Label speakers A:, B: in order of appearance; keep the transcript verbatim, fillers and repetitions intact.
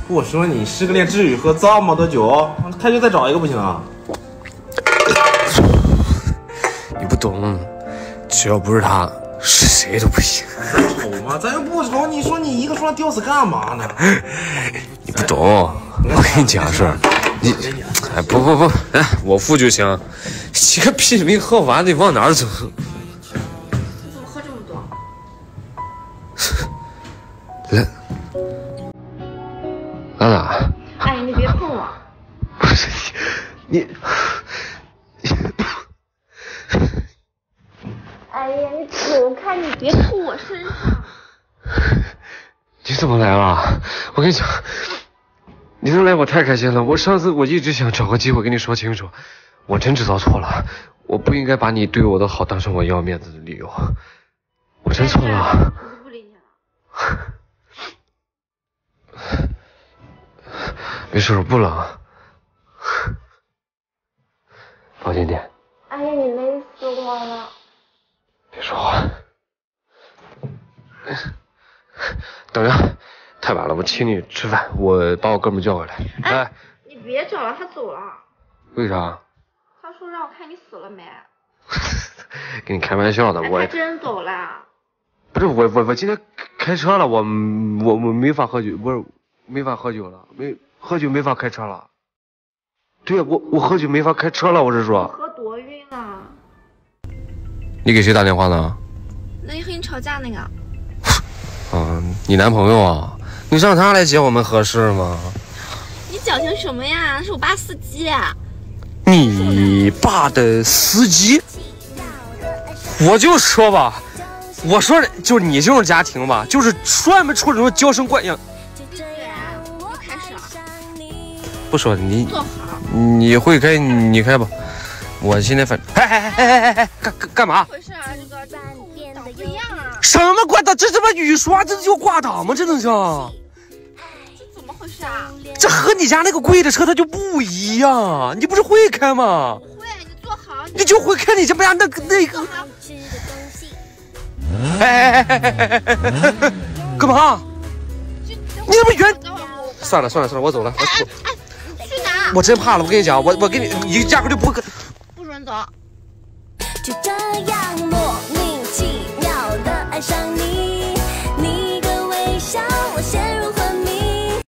A: 我说你失个恋至于喝这么多酒？开学再找一个不行啊？
B: 你不懂，只要不是他，是谁都不行。
A: 吵吗？咱又不吵，你说你一个说吊死干嘛呢？
B: 你不懂，我跟你讲个事儿，你哎不不不，哎我付就行。这个屁没喝完，你往哪儿走？
C: 你怎么喝这么多？
B: 来，兰兰。
C: 哎，你别碰我！
B: 不是你，你。
C: 哎呀，你走开！你别吐我身上！
B: 你怎么来了？我跟你讲，你能来我太开心了。我上次我一直想找个机会跟你说清楚，我真知道错了，我不应该把你对我的好当成我要面子的理由，我真错了。
C: 我就不理你了。
B: 没事，我不冷。抱紧点。
C: 哎呀，你累死我了！
B: 别说话。等着，太晚了，我请你吃饭。我把我哥们叫过来。
C: 哎，
B: 哎
C: 你别找了，他走了。
B: 为啥？
C: 他说让我看你死了没。
B: 跟你开玩笑的，
C: 哎、
B: 我
C: 他真走了。
B: 不是我我我今天开车了，我我我没法喝酒，不是没法喝酒了，没喝酒没法开车了。对呀，我我喝酒没法开车了，我是说。
C: 喝多晕了。
B: 你给谁打电话呢？
C: 那你和你吵架那个。
B: 啊，你男朋友啊？你让他来接我们合适吗？
C: 你矫情什么呀？是我爸司机。
B: 你爸的司机？我就说吧，我说就你这种家庭吧，就是专门出这种娇生惯养。
C: 对，又开始了。
B: 不说你
C: 坐好。
B: 你会开你开吧，我今天反哎哎哎哎哎哎干干干嘛？
C: 回事啊？这个档不一样啊。
B: 什么挂档？这他妈雨刷，这就挂档吗？这能行？
C: 这怎么回事啊？
B: 这和你家那个贵的车它就不一样，你不是会开吗？
C: 会，你坐好。
B: 你就会开你家不家那个那个。哎哎哎哎哎哎哎！干嘛？你怎么远？算了算了算了，我走了。我
C: 哎哎，去哪？
B: 我真怕了，我跟你讲，我我跟你，你压根就不跟。
C: 不准走。
D: 就这样莫名其妙的爱上你，你的微笑，我陷入。